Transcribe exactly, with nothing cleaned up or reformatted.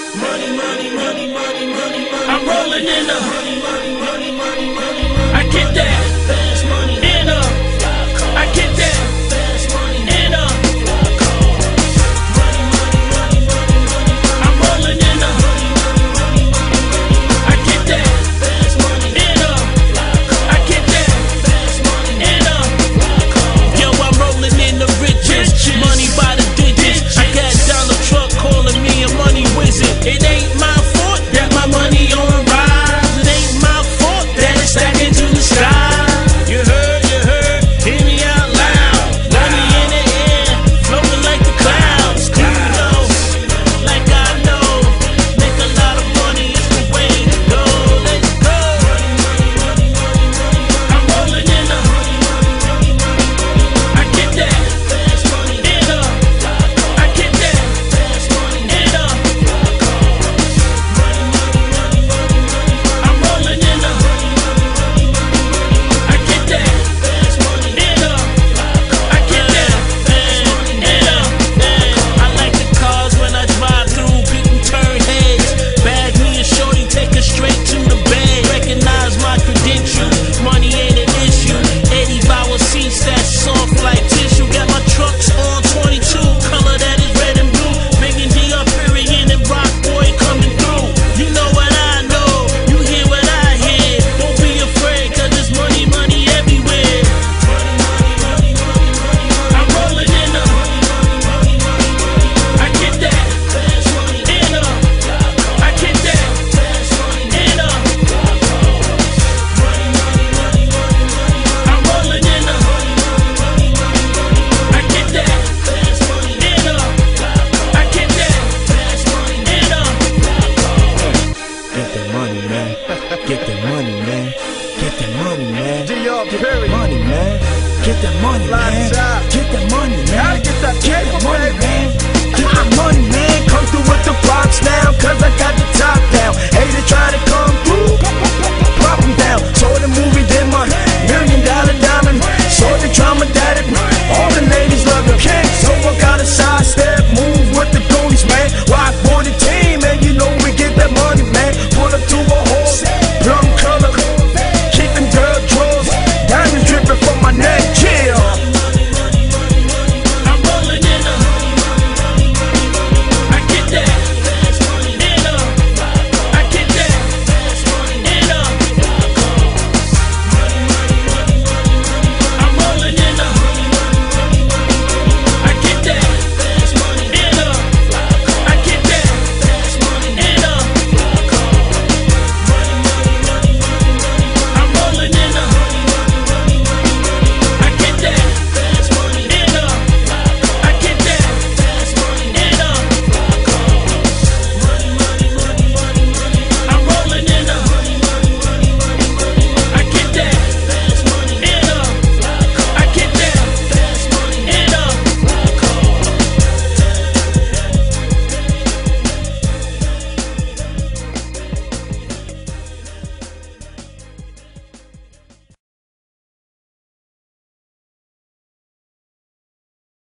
Money, money, money, money, money, money. I'm rolling in the money, money, money, money, money, money. I get that fast money in the. I get that fast money in the. Money, money, money, money, money. I'm rolling in the money, money, money, money, money. I get that fast money in the. I get that fast money in the. Yo, I'm rolling in the riches, money by the digits. I got Donald Trump calling me a money wizard. It ain't my fault that my money on the rise. It ain't my fault that it's stacking to the sky. You heard, you heard, hear me out loud. Money in the air, floating like the clouds. You know, like I know, make a lot of money is the way to go. Let's go. I'm rolling in the money, money, money, money, money. I get that fast money in the. I get that fast money in the. I'm rolling in the money, money, money, money, money. I get that fast money in the. I get that fast money in the. I like the cars when I drive through, people turn heads. Bag me a shorty, take her straight to the bed. Recognize my credentials, money ain't an issue. Eddie Bauer seats that's soft like tissue. Got my trucks on twenty-two, color that is red and blue. Big and D up, period, and Rock Boy coming through. You know what I know, you hear what I hear. Don't be afraid, cause there's money, money everywhere. Money, money, money, money, money, money. I'm rolling in the money, money, money, money, money. I get that fast money in the. I get that fast money in the. Money, money, money, money, money. I'm rolling in the money, money, money, money, money. I get that fast money in the. I get that fast money in the. Get that money, man. Get that money, man. Get that money, man. D R Get that period. money, man. Get that money, man.